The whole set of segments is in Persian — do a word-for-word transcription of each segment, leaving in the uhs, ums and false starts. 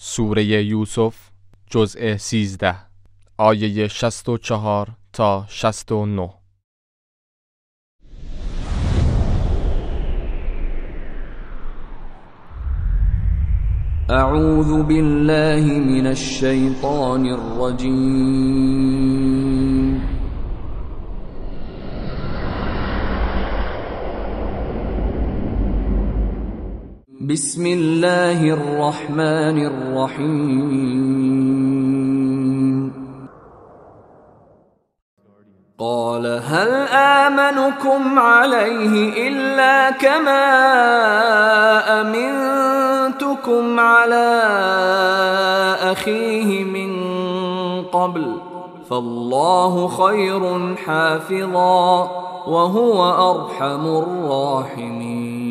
سوره یوسف جزء سیزده آیه شصت و چهار تا شصت و نه. اعوذ بالله من الشیطان الرجیم. بسم الله الرحمن الرحیم. قال هل آمنكم عليه إلا كما أمنتكم على أخيه من قبل فالله خير حافظا وهو أرحم الراحمين.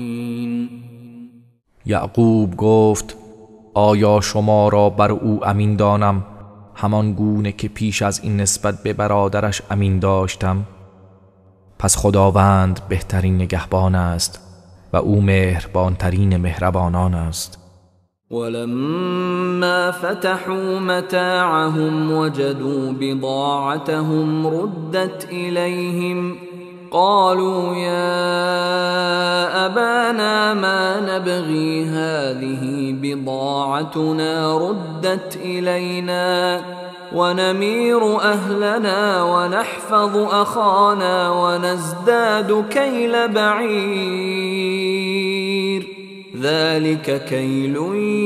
یعقوب گفت آیا شما را بر او امین دانم همان گونه که پیش از این نسبت به برادرش امین داشتم؟ پس خداوند بهترین نگهبان است و او مهربانترین مهربانان است. ولما فتحوا متاعهم وجدوا بضاعتهم ردت إليهم قالوا يا أبانا ما نبغي هذه بضاعتنا ردت إلينا ونمير أهلنا ونحفظ أخانا ونزداد كيل بعير ذلك كيل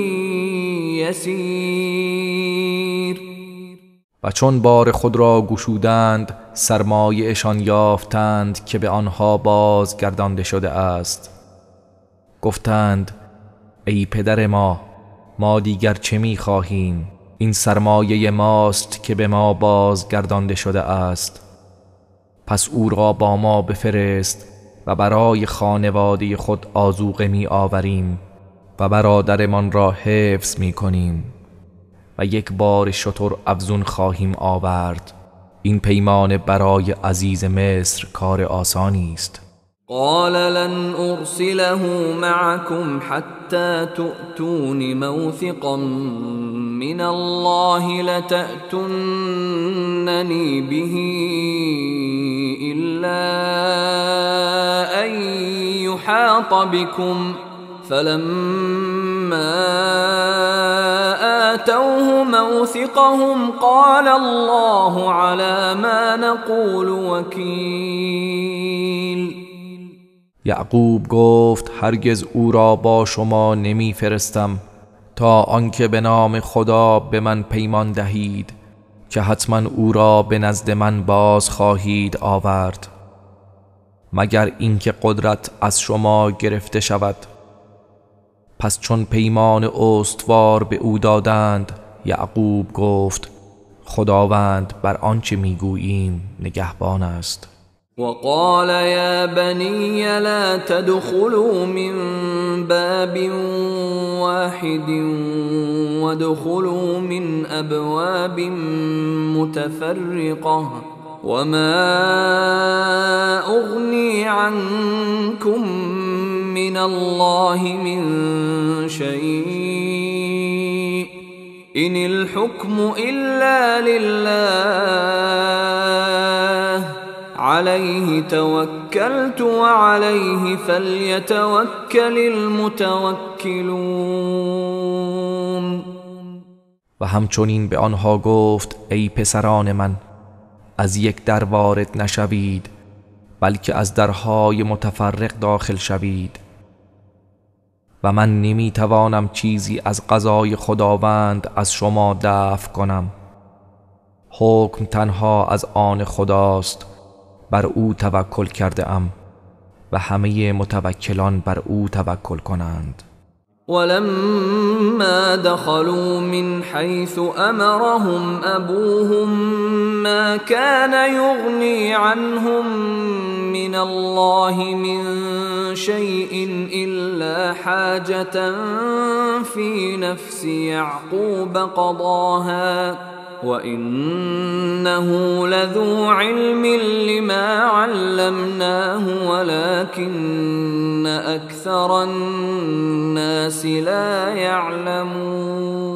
يسير. و چون بار خود را گشودند سرمایه‌شان یافتند که به آنها بازگردانده شده است. گفتند ای پدر ما، ما دیگر چه می خواهیم؟ این سرمایه ماست که به ما بازگردانده شده است. پس او را با ما بفرست و برای خانواده خود آذوقه می آوریم و برادرمان را حفظ می کنیم و یک بار شتر افزون خواهیم آورد. این پیمان برای عزیز مصر کار آسانی است. قال لن أرسله معكم حتى تؤتون موثقا من الله لتأتونني به إلا أن يحاط بكم فلما آتوه موثقهم قال الله على ما نقول وكيل. یعقوب گفت هرگز او را با شما نمی فرستم تا آنکه به نام خدا به من پیمان دهید که حتما او را به نزد من باز خواهید آورد مگر اینکه قدرت از شما گرفته شود. پس چون پیمان استوار به او دادند یعقوب گفت خداوند بر آنچه میگوییم نگهبان است. وقال يا بني لا تدخلوا من باب واحد وادخلوا من أبواب متفرقة وما أغني عنكم من الله من شيء إن الحكم إلا لله عليه توكلت وعليه فليتوكل المتوكلون. و همچنین به آنها گفت ای پسران من، از یک در وارد نشوید بلکه از درهای متفرق داخل شوید و من نمی توانم چیزی از قضای خداوند از شما دفع کنم. حکم تنها از آن خداست، بر او توکل کرده ام و همه متوکلان بر او توکل کنند. ولما دخلوا من حيث أمرهم أبوهم ما كان يغني عنهم من الله من شيء إلا حاجة في نفس يعقوب قضاها وَإِنَّهُ لَذُو عِلْمٍ لِّمَا عَلَّمْنَاهُ وَلَكِنَّ أَكْثَرَ النَّاسِ لَا يَعْلَمُونَ.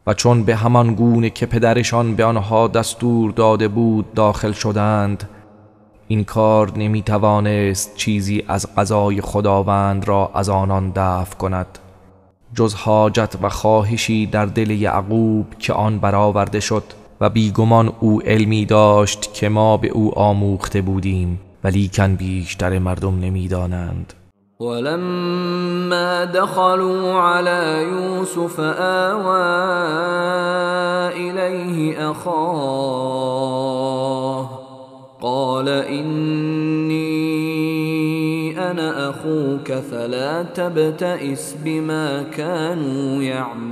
و چون به همان گونه که پدرشان به آنها دستور داده بود داخل شدند، این کار نمی توانست چیزی از قضای خداوند را از آنان دفع کند جز حاجت و خواهشی در دل یعقوب که آن برآورده شد و بیگمان او علمی داشت که ما به او آموخته بودیم ولیکن بیشتر مردم نمی دانند. ولما دخلوا على يوسف آوى إليه أخاه قال إني أنا أخوك فلا تبتئس بما كانوا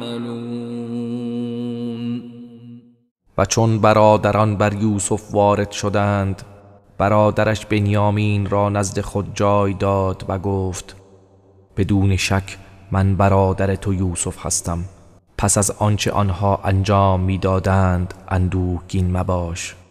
يعملون. و چون برادران بر یوسف وارد شدند، برادرش بنیامین را نزد خود جای داد و گفت بدون شک من برادر تو یوسف هستم، پس از آنچه آنها انجام می‌دادند اندوهگین مباش.